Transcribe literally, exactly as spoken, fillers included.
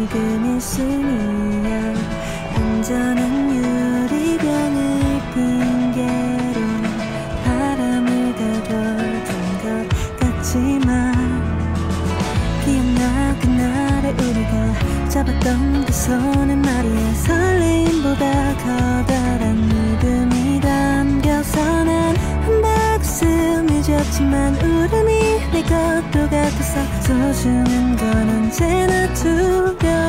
지금 있으니야. 안전한 유리병을 핑계로 바람을 가둬둔 것 같지만 기억나 그날의 우리가 잡았던 그 손은 말이야. 설레임보다 커다란 믿음이 담겨서 난 한 박숨이 졌지만 울음이 내 것도 같아서 소중한 건 언제나 두려워.